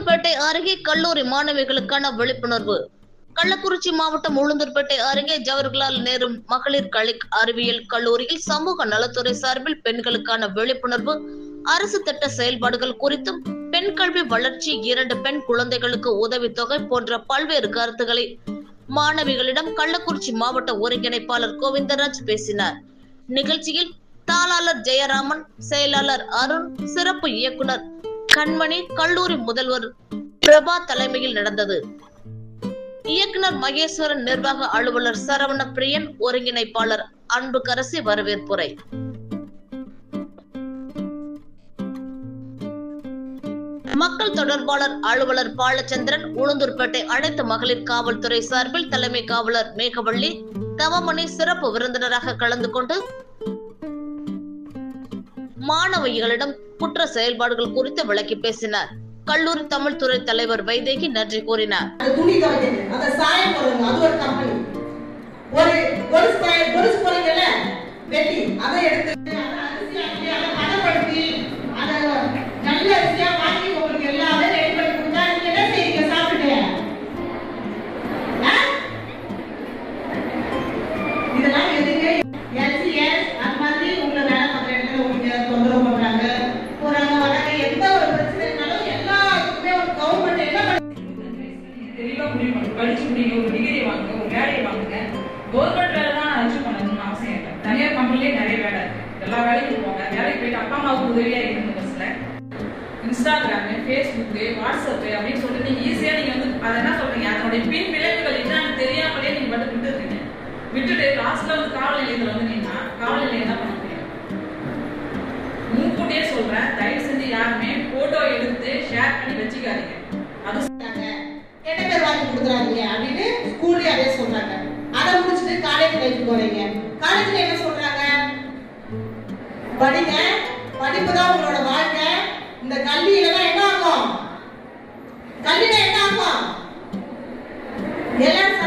உளுந்தூர்பேட்டை அருகே கல்லூரி மாணவிகளுக்கான விழிப்புணர்வு. கள்ளக்குறிச்சி மாவட்டம் உளுந்தூர்பேட்டை அருகே ஜவஹர்லால் நேரு மகளிர் கலை அறிவியல் கல்லூரியில் சமூக நலத்துறை சார்பில் பெண்களுக்கான விழிப்புணர்வு, அரசு திட்ட செயல்பாடுகள் குறித்தும், பெண் கல்வி வளர்ச்சி, 2 பெண் குழந்தைகளுக்கு உதவித்தொகை போன்ற பல்வேறு கருத்துக்களை மாணவிகளிடம் கள்ளக்குறிச்சி மாவட்ட ஒருங்கிணைப்பாளர் கோவிந்தராஜ் பேசினார். நிகழ்ச்சியில் தாளாளர் ஜெயராமன், செயலாளர் அருண், சிறப்பு இயக்குனர் கண்மணி, கல்லூரி முதல்வர் பிரபா தலைமையில் நடந்தது. இயக்குனர் மகேஸ்வரன், நிர்வாக அலுவலர் சரவண பிரியன், ஒருங்கிணைப்பாளர் அன்புக்கரசி வரவேற்புரை. மக்கள் தொடர்பாளர் அலுவலர் பாலச்சந்திரன், உளுந்தூர்பேட்டை அனைத்து மகளிர் காவல்துறை சார்பில் தலைமை காவலர் மேகவள்ளி, தவமணி சிறப்பு விருந்தினராக கலந்து கொண்டு மாணவிகளிடம் குற்ற செயல்பாடுகள் குறித்து விளக்கி பேசினார். கல்லூரி தமிழ் துறை தலைவர் வைதேகி நன்றி கூறினார். படிச்சு முடிங்க, ஒரு டிகிரி வாங்குங்க, ஒரு வேலையை வாங்குங்க. கவர்மெண்ட் வேலை தான் அச்சீவ் பண்ணணும்னு அவசியம் இல்லை. தனியார் கம்பெனிலே நிறைய வேலை இருக்கு. எல்லா வேலைக்கும் போங்க. வேலைக்கு போயிட்டு அப்பா அம்மாவுக்கு உதவியா இருந்த பஸ்ல இன்ஸ்டாகிராமு, ஃபேஸ்புக்கு, வாட்ஸ்அப்பு அப்படின்னு சொல்லிட்டு நீங்க ஈஸியா நீங்க அதை என்ன சொல்றீங்க, அதனுடைய பின் விளைவுகள் என்னன்னு தெரியாமலே நீங்க மட்டும் விட்டுருக்கீங்க. விட்டுட்டு லாஸ்ட்ல காவல் நிலையத்துல நீங்க காவல் நிலையம் என்ன பண்ண முடியும்? முன்கூட்டியே சொல்றேன், தயவு செஞ்சு யாருமே போட்டோ எடுத்து ஷேர் பண்ணி வச்சுக்காதீங்க. அது என்ன பேர் வாங்கி கொடுக்குறாங்க அப்படின்னு ஸ்கூல்ல அதே சொல்றாங்க. அதை முடிச்சுட்டு காலேஜ் லைஃப் போறீங்க. காலேஜ்ல என்ன சொல்றாங்க? படிங்க, படிப்பு தான் உங்களோட வாழ்க்கை. இந்த கல்வியில தான் என்ன ஆகும்? கல்வியில என்ன ஆகும்? எல்லாரும்